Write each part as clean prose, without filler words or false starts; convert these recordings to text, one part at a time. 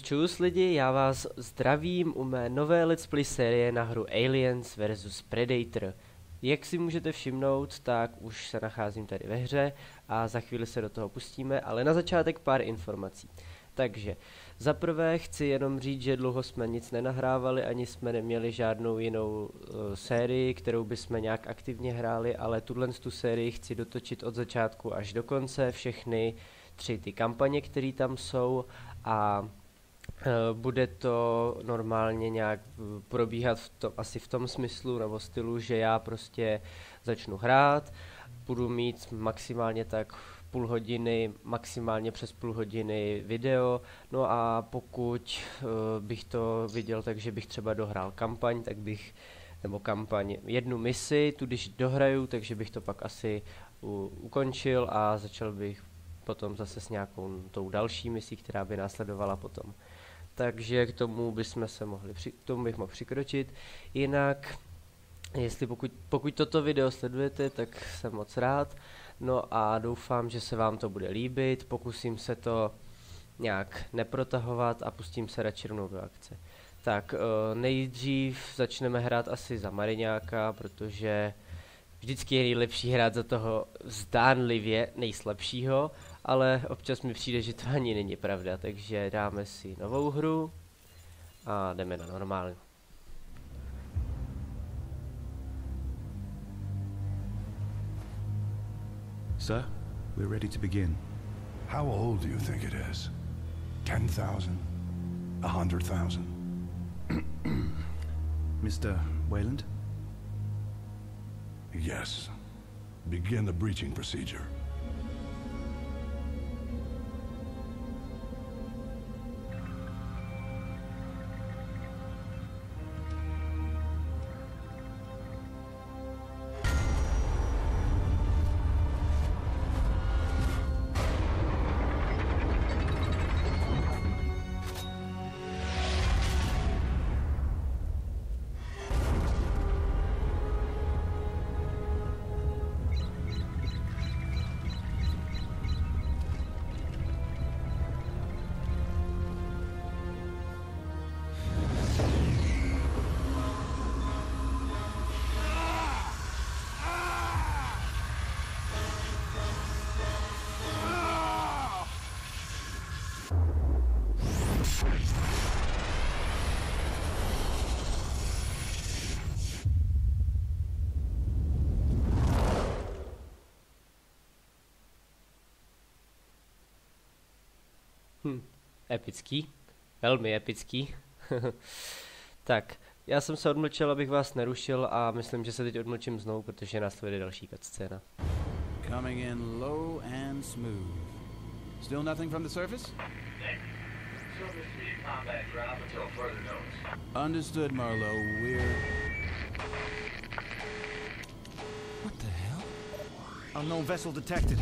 Čus lidi, já vás zdravím u mé nové Let's Play série na hru Aliens vs Predator. Jak si můžete všimnout, tak už se nacházím tady ve hře a za chvíli se do toho pustíme, ale na začátek pár informací. Takže, za prvé chci jenom říct, že dlouho jsme nic nenahrávali, ani jsme neměli žádnou jinou sérii, kterou bychom nějak aktivně hráli, ale tu sérii chci dotočit od začátku až do konce, všechny 3 ty kampaně, které tam jsou, a bude to normálně nějak probíhat asi v tom smyslu nebo stylu, že já prostě začnu hrát, budu mít maximálně tak půl hodiny, maximálně přes půl hodiny video, no a pokud bych to viděl, takže bych třeba dohrál kampaň, tak bych, nebo kampaň, jednu misi, tu když dohraju, takže bych to pak asi ukončil a začal bych potom zase s nějakou tou další misí, která by následovala potom. Takže k tomu bych mohl přikročit. Jinak, pokud toto video sledujete, tak jsem moc rád. No a doufám, že se vám to bude líbit. Pokusím se to nějak neprotahovat a pustím se radši rovnou do akce. Tak nejdřív začneme hrát asi za Mariňáka, protože vždycky je nejlepší hrát za toho zdánlivě nejslabšího, ale občas mi přijde, že to ani není pravda, takže dáme si novou hru a jdeme na normální. Sir, we're ready to begin. How old do you think it is? 10,000? 100,000? Mr. Wayland? Yes. Begin the breaching procedure. Epický. Velmi epický. Tak, já jsem se odmlčel, abych vás nerušil a myslím, že se teď odmlčím znovu, protože následuje další cutscéna. Coming in low and smooth. Still nothing from the surface? Understood, Marlowe. We're... What the hell? Unknown vessel detected.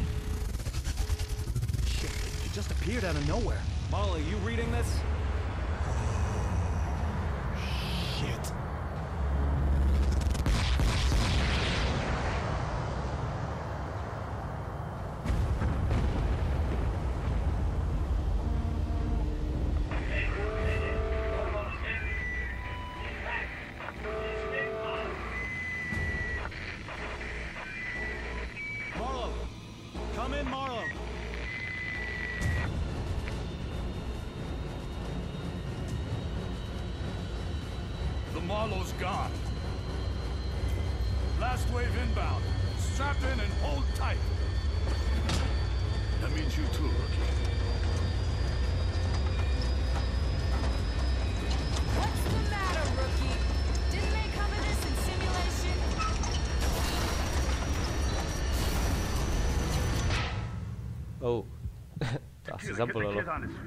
Shit, it just appeared out of nowhere. Molly, you reading this? Shit. Marlowe! Come in, Marlowe! Marlowe's gone. Last wave inbound. Strap in and hold tight. That means you too, Rookie. What's the matter, Rookie? Didn't they cover this in simulation? Oh. To asi zabolelo.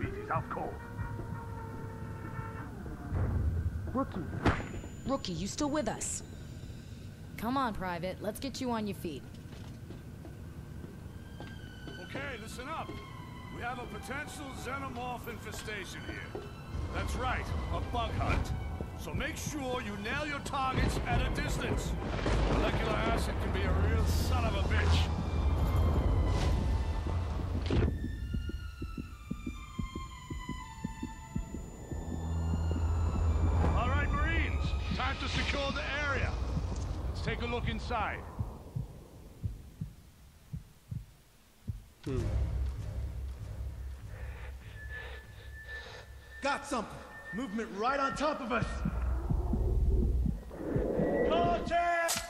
Rookie, you still with us? Come on, Private. Let's get you on your feet. Okay, listen up. We have a potential xenomorph infestation here. That's right, a bug hunt. So make sure you nail your targets at a distance. Molecular acid can be a real son of a bitch. have to secure the area. Let's take a look inside. Got something. Movement right on top of us. Contact!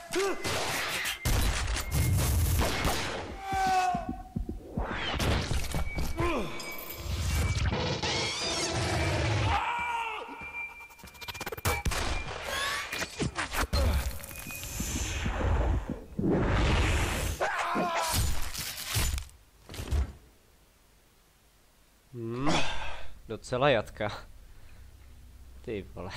Docela jatka. Ty vole.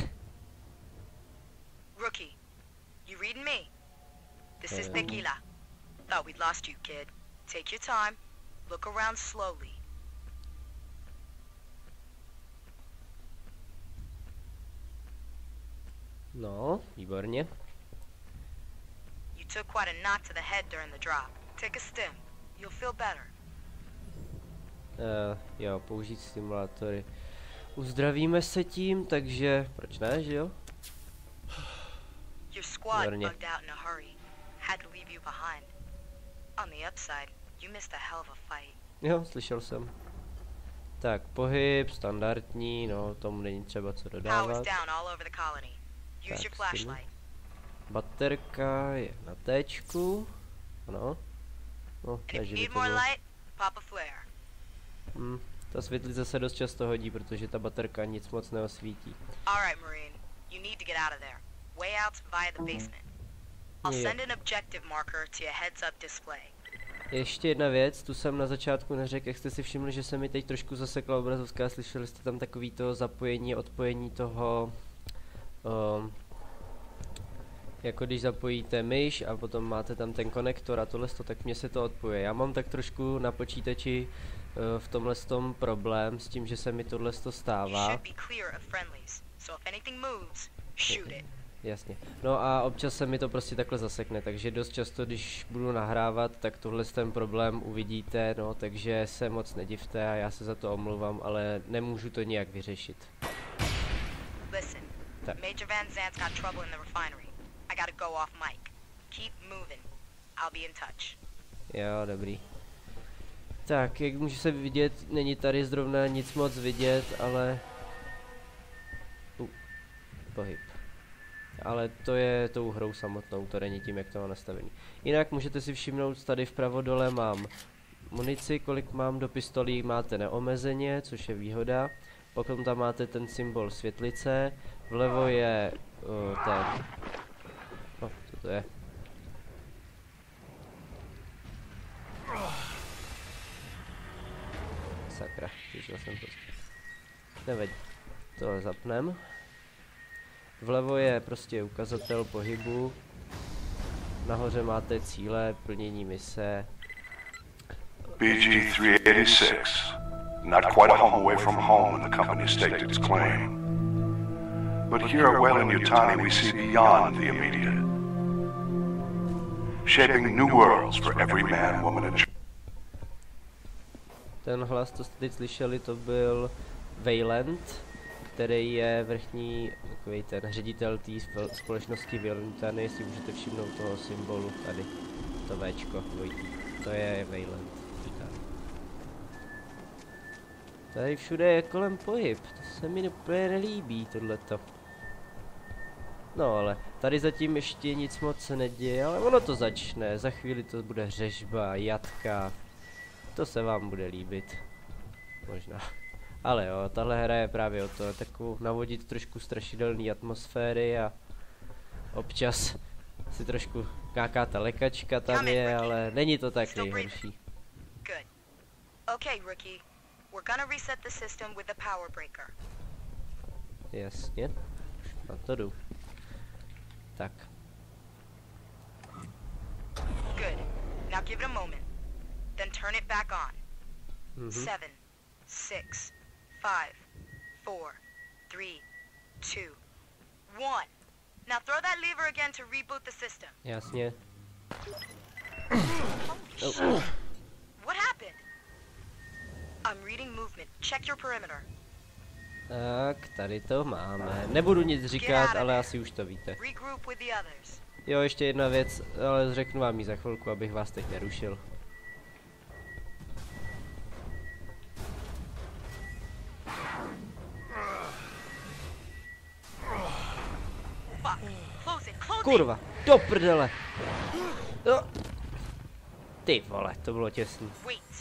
Rookie, you reading me? This is Tequila. Thought we'd lost you, kid. Take your time. Look around slowly. No, výborně. You took quite a knock to the head during the drop. Take a stim. You'll feel better. Jo, použít stimulátory. Uzdravíme se tím, takže proč ne, že jo? Your squad bugged out in a hurry. Had to leave you behind. On the upside, you missed a hell of a fight. Jo, slyšel jsem. Tak, pohyb, standardní, no, tomu není třeba co dodávat. Tak, baterka je na téčku. Ano. No, ne, že by to bylo. Ta světlice se dost často hodí, protože ta baterka nic moc neosvítí. Alright, Marine. You need to get out of there. Way out via the basement. I'll send an objective marker to your heads-up display. Ještě jedna věc, tu jsem na začátku neřekl, jak jste si všimli, že se mi teď trošku zasekla obrazovka, slyšeli jste tam takový to zapojení, odpojení toho, jako když zapojíte myš a potom máte tam ten konektor a tohle, tak mně se to odpoje. Já mám tak trošku na počítači v tomhle tom problém s tím, že se mi tohle stává. Jasně. No a občas se mi to prostě takhle zasekne, takže dost často, když budu nahrávat, tak tohle ten problém uvidíte, no, takže se moc nedivte a já se za to omluvám, ale nemůžu to nijak vyřešit. Listen, Major Van Zant's got trouble in the refinery. I gotta go off mic. Keep moving. I'll be in touch. Jo, dobrý. Tak, jak může se vidět, není tady zrovna nic moc vidět, ale... pohyb. Ale to je tou hrou samotnou, to není tím, jak to má nastavený. Jinak můžete si všimnout, tady vpravo dole mám munici, kolik mám do pistolí, máte neomezeně, což je výhoda. Potom tam máte ten symbol světlice, vlevo je ten... No, co to je? Sakra, přišel jsem to. Nevadí, to zapnem. Vlevo je prostě ukazatel pohybu. Nahoře máte cíle, plnění mise. BG-386. Not quite a home away from home when the company staked its claim. But here at Weyland-Yutani we see beyond the immediate. Shaping new worlds for every man, woman and child. Ten hlas, co jste teď slyšeli, to byl Weyland, který je vrchní, takový ten ředitel té společnosti Weyland-Yutani, si můžete všimnout toho symbolu tady, to Včko dvojitý, to je Weyland. Tady všude je kolem pohyb, to se mi úplně nelíbí, tohleto. No ale, tady zatím ještě nic moc se neděje, ale ono to začne, za chvíli to bude řežba, jatka, to se vám bude líbit, možná. Ale jo, tahle hra je právě o to, takovou navodit trošku strašidelné atmosféry a občas si trošku nějaká ta lekačka tam je, ale není to tak nejhorší. Okay, Rookie. We're gonna reset the system with the power breaker. Jasně, na to jdu. Tak. Good. Now give it a moment. Then turn it back on. 7, 6, 5, 4, 3, 2, 1. Now throw that lever again to reboot the system. Jasně. Holy shit. What happened? I'm reading movement. Check your perimeter. Tak, tady to máme. Nebudu nic říkat, ale asi už to víte. Jo, ještě jedna věc, ale řeknu vám ji za chvilku, abych vás teď nerušil. Kurva, do prdele. No. Ty vole, to bylo těsný.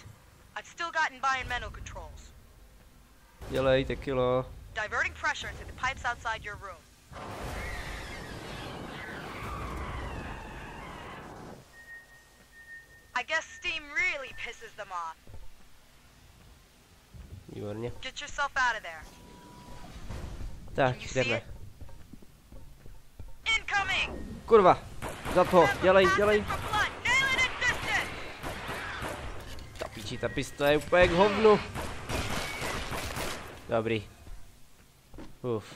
Dělej, tequilo. Diverting pressure into the pipes outside your room. I guess steam really pisses them off. Výborně. Get yourself out of there. Tak, jdeme. Incoming! Kurva, za to, dělej, dělej. Ta píči, ta pistole je úplně k hovnu. Dobrý. Uf.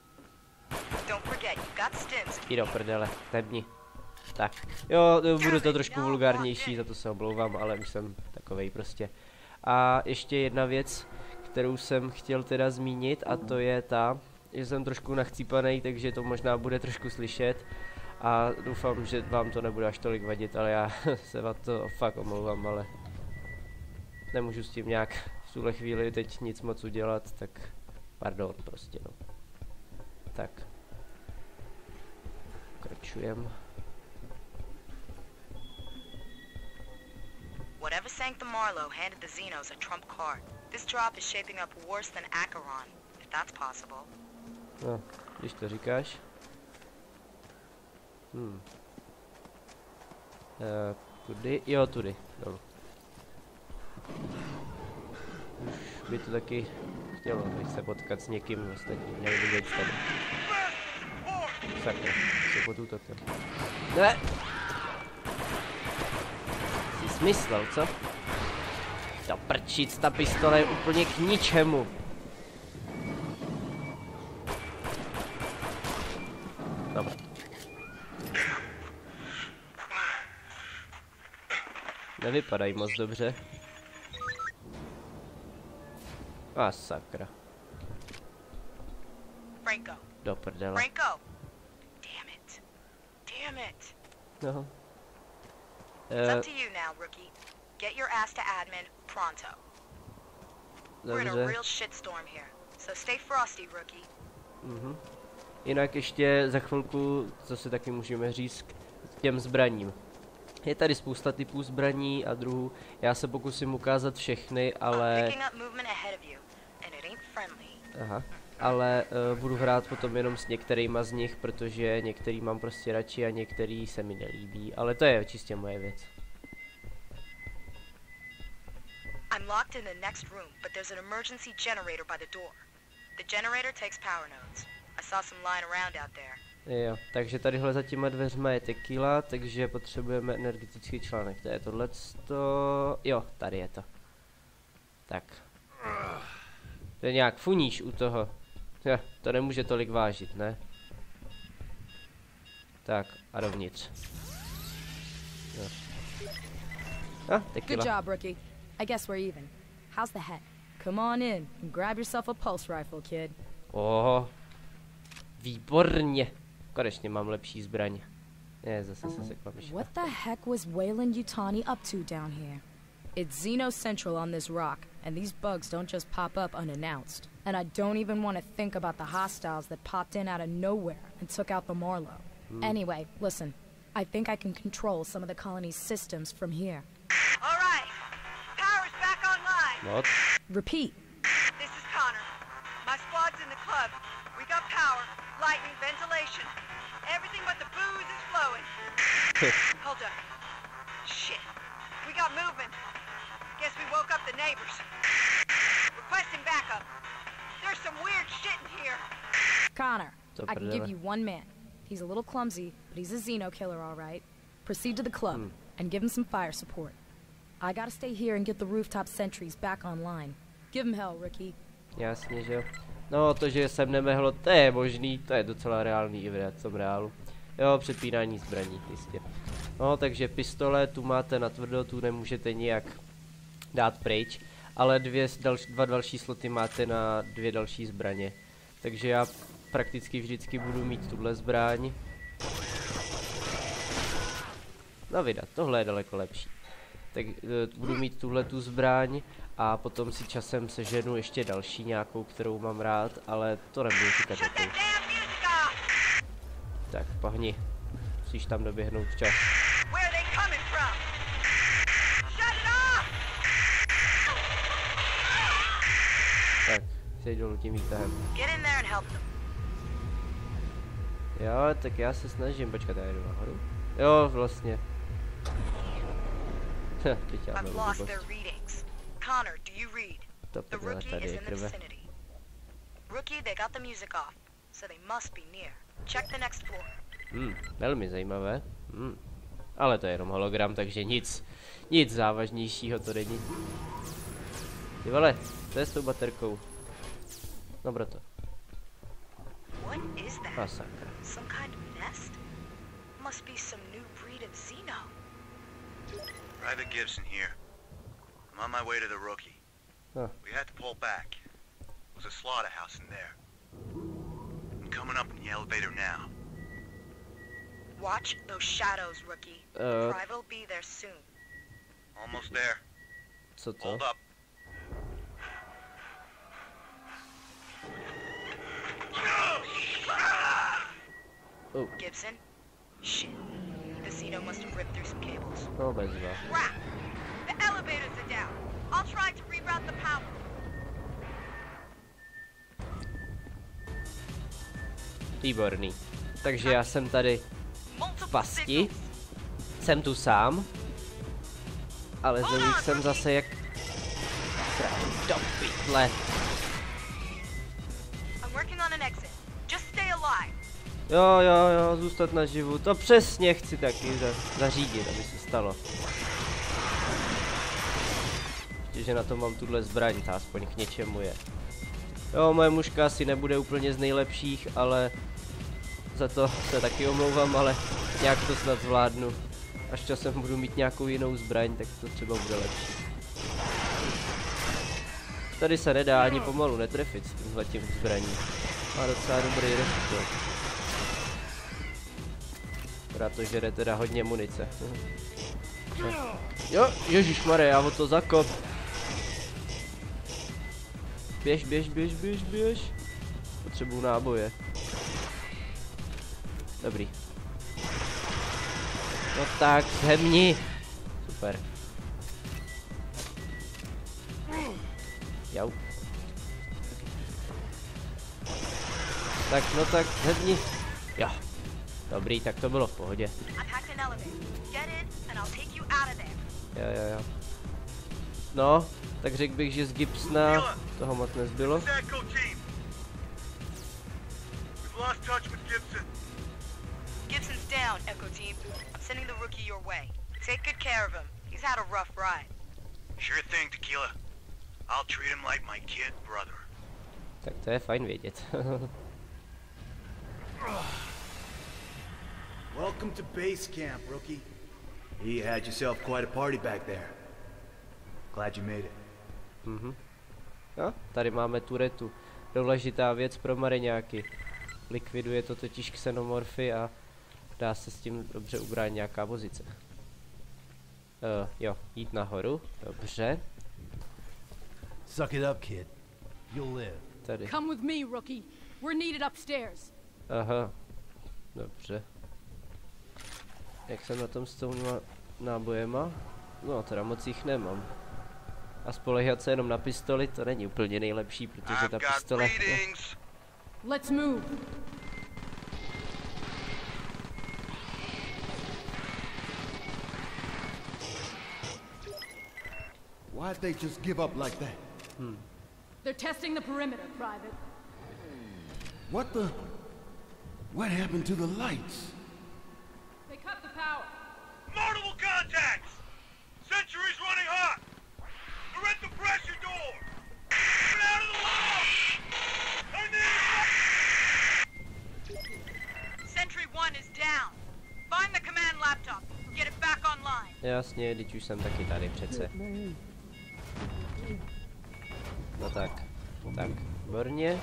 Jdi do prdele, tebni. Tak, jo, budu to trošku vulgárnější, za to se omlouvám, ale už jsem takovej prostě. A ještě jedna věc, kterou jsem chtěl teda zmínit, a to je ta, že jsem trošku nachcípanej, takže to možná bude trošku slyšet. A doufám, že vám to nebude až tolik vadit, ale já se vám to fakt omlouvám, ale nemůžu s tím nějak v tuhle chvíli teď nic moc udělat, tak pardon prostě, no. Tak. Pokračujem. Whatever sank the Marlowe handed the Xenos a trump card. This drop is shaping up worse than Acheron, if that's possible. No, když to říkáš. Tudy? Jo, tudy. Dolů. Už by to taky chtělo, bych se potkat s někým ostatním, měli vidět tady. Sakra, se pod útokem. Ne! Jsi smyslel, co? To prčíc, ta pistole je úplně k ničemu. Dobře. Nevypadají moc dobře. A sakra. Franco. Do prdele. Franco. Damn it. Damn it. No. It's up to you now, rookie. Get your ass to admin pronto. We're in a real shitstorm here, so stay frosty, rookie. Jinak ještě za chvilku, co si taky můžeme říct, k těm zbraním. Je tady spousta typů zbraní a druhů. Já se pokusím ukázat všechny, ale... Aha. Ale budu hrát potom jenom s některýma z nich, protože některý mám prostě radši a některý se mi nelíbí. Ale to je čistě moje věc. I'm locked in the next room, but there's an emergency generator by the door. The generator takes power nodes. I saw some lying around out there. Jo, takže tadyhle za těma dveřma je tequila, takže potřebujeme energetický článek. To je tohleto... Jo, tady je to. Tak. To je nějak funíš u toho. Ja, to nemůže tolik vážit, ne? Tak, a dovnitř. Jo. Ah, tequila. Good job, rookie. I guess we're even. How's the head? Come on in and grab yourself a pulse rifle, kid. Oh, výborně. Konečně mám lepší zbraň. Ne, zase se sekla myšla. What the heck was Weyland-Yutani up to down here? It's Xeno Central on this rock, and these bugs don't just pop up unannounced. And I don't even want to think about the hostiles that popped in out of nowhere and took out the Marlowe. Anyway, listen. I think I can control some of the colony's systems from here. All right. Power's back online. What? Repeat. This is Connor. My squad's in the club. We got power, lightning, ventilation. Everything but the booze is flowing. Hold up. Shit. We got movement. Guess we woke up the neighbors. Requesting backup. There's some weird shit in here. Connor, I can give you one man. He's a little clumsy, but he's a Xeno killer, all right. Proceed to the club and give him some fire support. I gotta stay here and get the rooftop sentries back online. Give him hell, rookie. Jasně, že jo. No, to, že sem nemehlo, to je možný, to je docela reálný i v tom reálu. Jo, přepínání zbraní, jistě. No, takže pistole, tu máte natvrdo, tu nemůžete nijak dát pryč. ale dva další sloty máte na 2 další zbraně. Takže já prakticky vždycky budu mít tuhle zbraň. No vydat, tohle je daleko lepší. Tak budu mít tuhletu zbraň a potom si časem seženu ještě další nějakou, kterou mám rád, ale to nebudu říkat jakou. Tak, pohni. Musíš tam doběhnout včas. Tak, seď dolů tím výtahem. Jo, tak já se snažím, počkat, já jdu nahoru. Jo, vlastně. Teď já mám blbost. To podle tady je krve. Velmi zajímavé. Ale to je jenom hologram, takže nic závažnějšího to není. Ty vole, co je s tou baterkou? Dobro to. A sakra. Private Gibson here. I'm on my way to the Rookie. Huh. We had to pull back. There was a slaughterhouse in there. I'm coming up in the elevator now. Watch those shadows, Rookie. The Private will be there soon. Almost there. Co to? Hold up. Oh. Gibson? Shit. The Xeno must have ripped through some cables. No, bezva. Crap! The elevators are down. I'll try to reroute the power. Výborný. Takže já jsem tady v pasti. Jsem tu sám. Ale zlých jsem zase jak... do pytle. Jo, zůstat naživu. To přesně chci taky zařídit, aby se stalo. Že na to mám tuhle zbraň, ta aspoň k něčemu je. Jo, moje mužka asi nebude úplně z nejlepších, ale za to se taky omlouvám, ale nějak to snad zvládnu. Až časem budu mít nějakou jinou zbraň, tak to třeba bude lepší. Tady se nedá ani pomalu netrefit s tímhletím zbraním. Má docela dobrý rozptyl. Akorát to žere teda hodně munice. Jo, ježišmarja, já ho to zakop. Běž. Potřebuju náboje. Dobrý. No tak, zhemni. Super. Jau. Tak, no tak, zhemni. Jo. Dobrý, tak to bylo v pohodě. Jo. No, tak řekl bych, že z Gibsona toho moc nezbylo. Gibson's down, Echo Team. I'm sending the Rookie your way. Take good care of him. He's had a rough ride. Sure thing, Tequila. I'll treat him like my kid brother. Tak to je fajn vědět. Welcome to base camp, Rookie. You had yourself quite a party back there. Glad you made it. No, tady máme turetu. Důležitá věc pro mariňáky. Likviduje to totiž xenomorfy a dá se s tím dobře ubránit nějaká pozice. Jo, jít nahoru, dobře. Suck it up, kid. You'll live. Tady. Come with me, Rookie. We're needed upstairs. Aha, dobře. Jak jsem na tom s těma nábojema? No, teda moc jich nemám. A spoléhat se jenom na pistoli, to není úplně nejlepší, protože ta pistole... Let's move. Why'd they just give up like that? They're testing the perimeter, Private. What happened to the lights? They cut the power. Multiple contacts! Sentry's running hot! We're at the pressure door! Get out of the wall! I need Sentry 1 is down. Find the command laptop. Get it back online. Jasně, teď už jsem taky tady přece. No tak. Tak, výborně.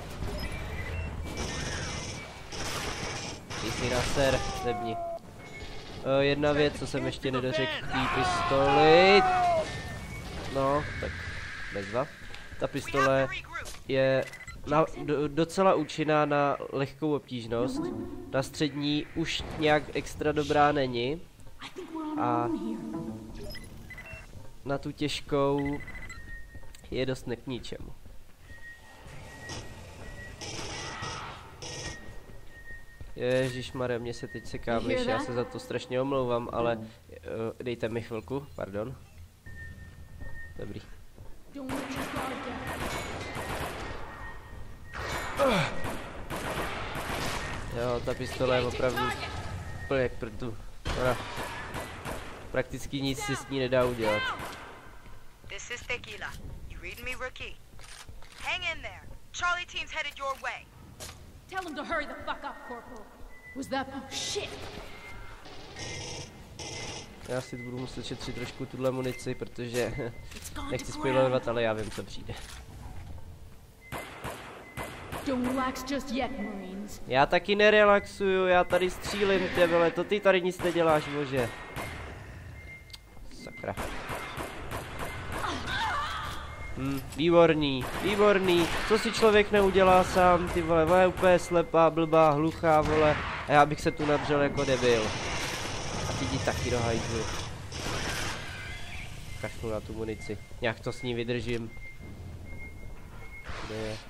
Ty si na ser, zebni. Jedna věc, co jsem ještě nedořekl k té pistoli. No, tak bezva. Ta pistole je docela účinná na lehkou obtížnost. Na střední už nějak extra dobrá není. A na tu těžkou je dost k ničemu. Ježišmarja, mě se teď seká myš, já se za to strašně omlouvám, ale dejte mi chvilku, pardon. Dobrý. Jo, ta pistole je opravdu úplně k prdu. Prakticky nic si s ní nedá udělat. This is Tequila. You read me, rookie? Hang in there. Charlie team's headed your way. Tell him to hurry the fuck up, Corporal. Was that... Oh, shit! Já si budu muset šetřit trošku tuhle munici, protože nechci spoilerovat, ale já vím, co přijde. Don't relax just yet, Marines. Já taky nerelaxuju, já tady střílím, ty vole, to ty tady nic neděláš, bože. Sakra. Výborný, výborný, co si člověk neudělá sám, ty vole, ona je úplně slepá, blbá, hluchá, vole, a já bych se tu nadřel jako debil. A ty jdi taky do hajzlu. Kašlu na tu munici, nějak to s ní vydržím. Kde je?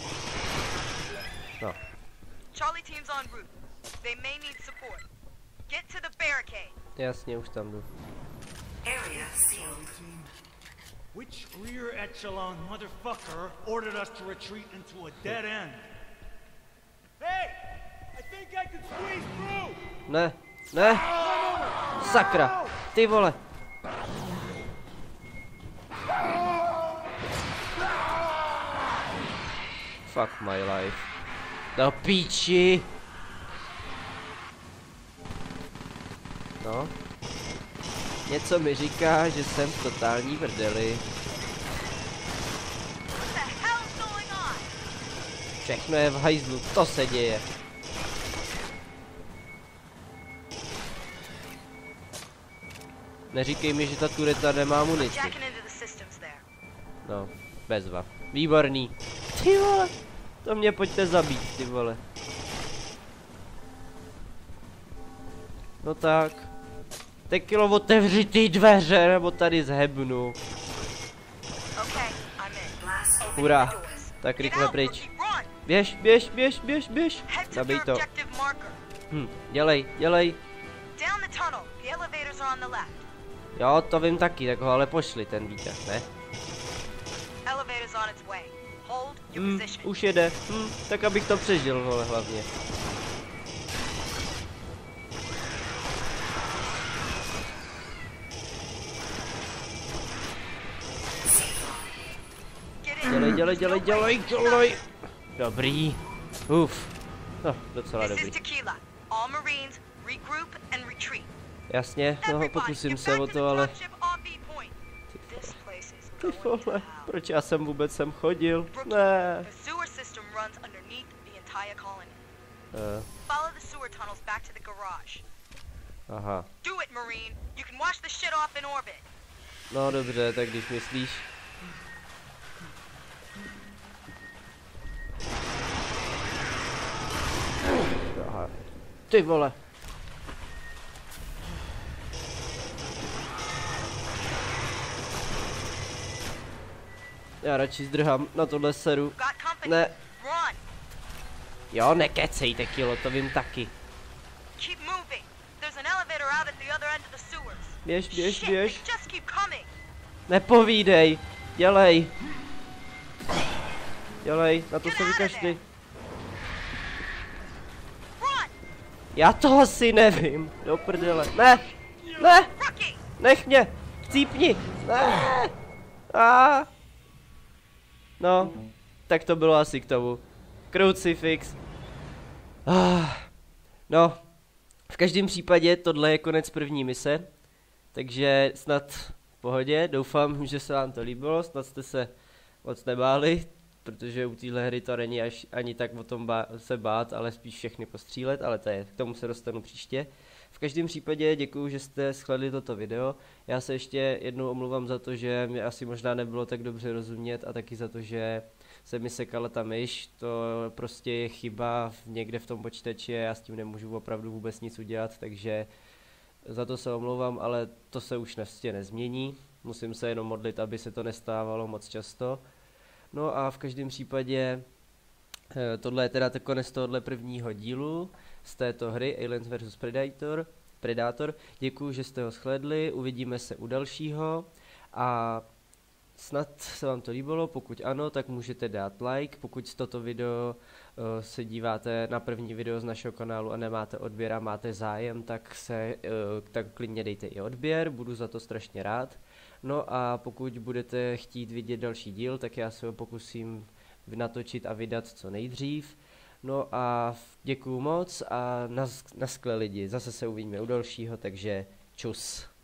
No. Charlie team's en route. They may need support. Get to the barricade. Jasně, už tam jdu. Area sealed. Which rear echelon motherfucker ordered us to retreat into a dead end? Hey! I think I can squeeze through! Ne, ne! Sakra! Ty vole! Fuck my life. Do píči! No. Něco mi říká, že jsem v totální prdeli. Všechno je v hajzlu, to se děje. Neříkej mi, že ta tureta nemá munici. No, bezva. Výborný. Ty vole, to mě pojďte zabít, ty vole. No tak. Tequilo, otevři ty dveře, nebo tady zhebnu. Hurá. Tak rychle pryč. Běž, běž, běž, běž, běž. Zabij to. Dělej, dělej. Jo, to vím taky, tak ho ale pošli ten výtah, ne? Už jede. Tak abych to přežil, vole, hlavně. Dělej, dělej, dělej, dělej, dělej. Dobrý. Uf. No, docela dobrý. Jasně, no, pokusím se o to, ale... Ty vole, proč já jsem vůbec sem chodil? Ne. Aha. No dobře, tak když myslíš. Aha. Ty vole. Já radši zdrhám na tohle seru. Ne. Jo, nekecej, Tequilo, to vím taky. Běž, běž, běž. Nepovídej. Dělej. Dělej, na to se vykašli. Já to asi nevím. Do prdele. Ne. Ne. Nech mě. Chcípni. Ne. No, tak to bylo asi k tomu. Crucifix. No, v každém případě tohle je konec první mise. Takže snad v pohodě, doufám, že se vám to líbilo, snad jste se moc nebáli, protože u téhle hry to není ani tak o tom se bát, ale spíš všechny postřílet, ale k tomu se dostanu příště. V každém případě děkuju, že jste shledli toto video. Já se ještě jednou omluvám za to, že mi asi možná nebylo tak dobře rozumět a taky za to, že se mi sekala ta myš. To prostě je chyba někde v tom počítači a já s tím nemůžu opravdu vůbec nic udělat, takže za to se omlouvám, ale to se už nezmění. Musím se jenom modlit, aby se to nestávalo moc často. No a v každém případě tohle je teda konec tohohle prvního dílu z této hry Aliens vs Predator. Děkuju, že jste ho shledli, uvidíme se u dalšího a snad se vám to líbilo, pokud ano, tak můžete dát like, pokud toto video se díváte na první video z našeho kanálu a nemáte odběr a máte zájem, tak klidně dejte i odběr, budu za to strašně rád. No a pokud budete chtít vidět další díl, tak já se ho pokusím natočit a vydat co nejdřív. No a děkuju moc a naskle lidi, zase se uvidíme u dalšího, takže čus.